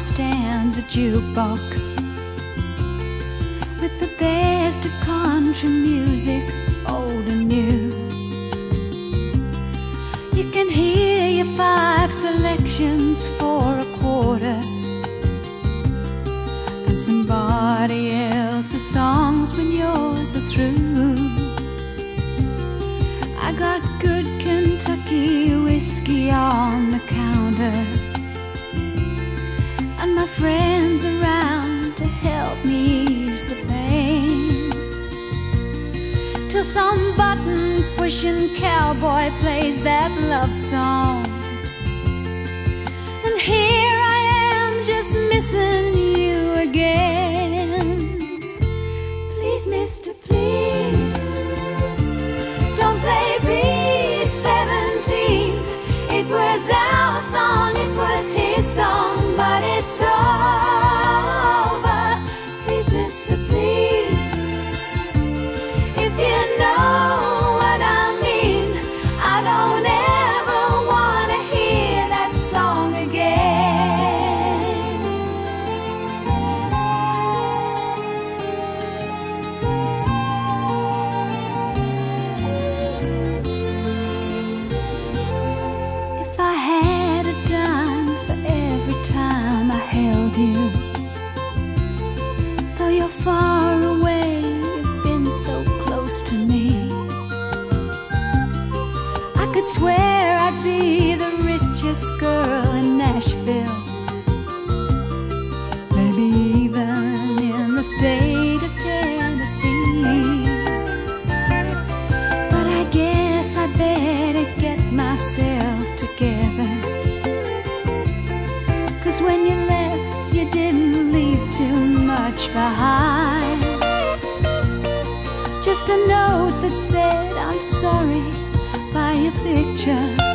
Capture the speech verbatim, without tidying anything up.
stands a jukebox with the best of country music, old and new. You can hear your five selections for a quarter, and somebody else's songs when yours are through. I got good Kentucky whiskey on the counter, and my friends around to help me ease the pain, till some button-pushing cowboy plays that love song, and here I am just missing you again. Please, mister, please, don't play B seventeen. It was our song, it was his song, but it's over. Please, mister, please, if you know what I mean, I don't ever want to hear that song again. If I had a dime for every time I held you, though you're far away, you've been so close to me. I could swear I'd be the richest girl in Nashville, maybe even in the state of Tennessee. But I guess I better get myself together, 'cause when you left, you didn't leave too much behind. Just a note that said I'm sorry by your picture,